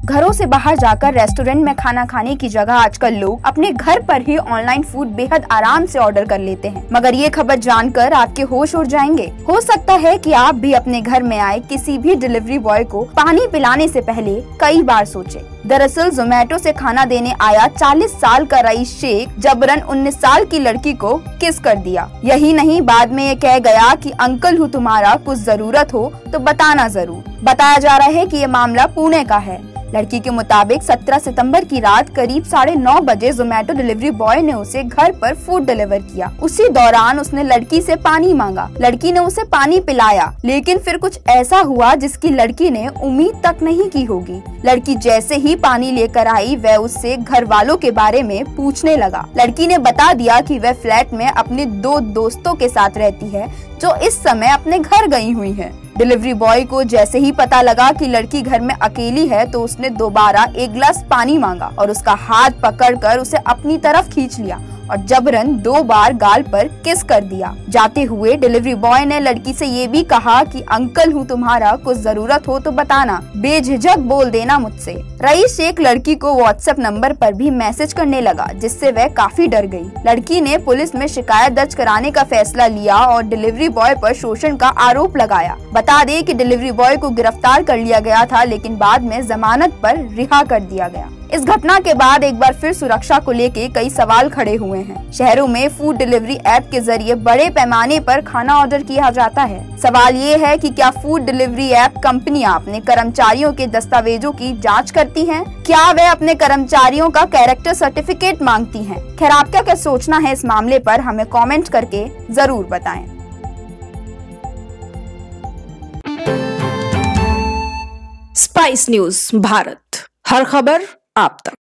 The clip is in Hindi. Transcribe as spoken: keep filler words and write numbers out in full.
घरों से बाहर जाकर रेस्टोरेंट में खाना खाने की जगह आजकल लोग अपने घर पर ही ऑनलाइन फूड बेहद आराम से ऑर्डर कर लेते हैं। मगर ये खबर जानकर आपके होश उड़ जाएंगे। हो सकता है कि आप भी अपने घर में आए किसी भी डिलीवरी बॉय को पानी पिलाने से पहले कई बार सोचे। दरअसल जोमेटो से खाना देने आया चालीस साल का रईस शेख जबरन उन्नीस साल की लड़की को किस कर दिया। यही नहीं, बाद में ये कह गया कि अंकल हूँ तुम्हारा, कुछ जरूरत हो तो बताना जरूर। बताया जा रहा है कि ये मामला पुणे का है। लड़की के मुताबिक सत्रह सितंबर की रात करीब साढ़े नौ बजे जोमेटो डिलीवरी बॉय ने उसे घर पर फूड डिलीवर किया। उसी दौरान उसने लड़की से पानी मांगा। लड़की ने उसे पानी पिलाया, लेकिन फिर कुछ ऐसा हुआ जिसकी लड़की ने उम्मीद तक नहीं की होगी। लड़की जैसे ही पानी लेकर आई, वह उससे घर वालों के बारे में पूछने लगा। लड़की ने बता दिया कि वह फ्लैट में अपने दो दोस्तों के साथ रहती है जो इस समय अपने घर गई हुई है। डिलीवरी बॉय को जैसे ही पता लगा कि लड़की घर में अकेली है तो उसने दोबारा एक गिलास पानी मांगा और उसका हाथ पकड़कर उसे अपनी तरफ खींच लिया और जबरन दो बार गाल पर किस कर दिया। जाते हुए डिलीवरी बॉय ने लड़की से ये भी कहा कि अंकल हूँ तुम्हारा, कुछ जरूरत हो तो बताना, बेझिझक बोल देना मुझसे। रईस शेख लड़की को व्हाट्सएप नंबर पर भी मैसेज करने लगा, जिससे वह काफी डर गई। लड़की ने पुलिस में शिकायत दर्ज कराने का फैसला लिया और डिलीवरी बॉय पर शोषण का आरोप लगाया। बता दें कि डिलीवरी बॉय को गिरफ्तार कर लिया गया था, लेकिन बाद में जमानत पर रिहा कर दिया गया। इस घटना के बाद एक बार फिर सुरक्षा को लेके कई सवाल खड़े हुए हैं। शहरों में फूड डिलीवरी ऐप के जरिए बड़े पैमाने पर खाना ऑर्डर किया जाता है। सवाल ये है कि क्या फूड डिलीवरी ऐप कंपनियां अपने कर्मचारियों के दस्तावेजों की जांच करती हैं? क्या वे अपने कर्मचारियों का कैरेक्टर सर्टिफिकेट मांगती हैं? खैर, आपका क्या सोचना है इस मामले पर, हमें कॉमेंट करके जरूर बताएं। स्पाइस न्यूज भारत, हर खबर आप तक।